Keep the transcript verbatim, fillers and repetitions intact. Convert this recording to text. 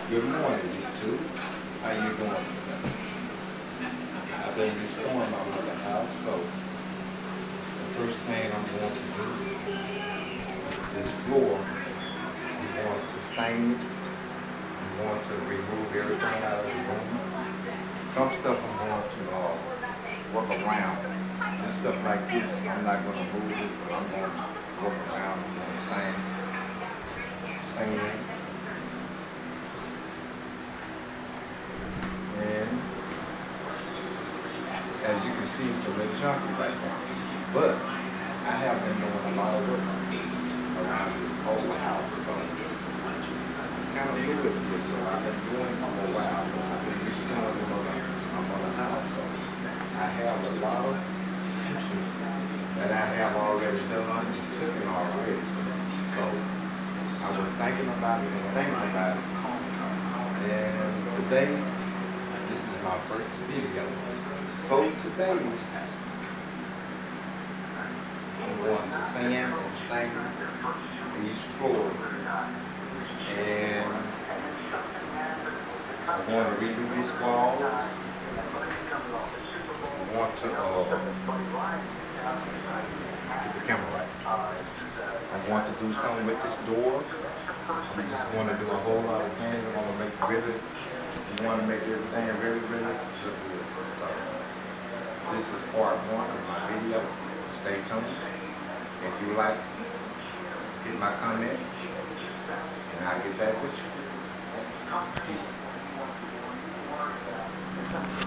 Good morning, YouTube. How you doing today? I've been restoring my mother's house, so the first thing I'm going to do, this floor, I'm going to stain it. I'm going to remove everything out of the room. Some stuff I'm going to uh, work around. And stuff like this, I'm not going to move it, but I'm going to work around. I'm going to stain it. Sand. And as you can see, it's a little chunky right now. But I have been doing a lot of work around this whole house. So I'm kind of new at this, so I've been doing it for a while. I've been restoring my mother's house. So I have a lot of pictures that I have already done and taken already. So I was thinking about it and thinking about it. And today, this is my first video. So today, I'm going to sand and stain these floors. And I'm going to redo this wall. I want to uh, get the camera right. I want to do something with this door. I'm just going to do a whole lot of things. I want to make it really, I want to make everything really, really look good. So this is part one of my video. Stay tuned. If you like, hit my comment, and I'll get back with you. Peace.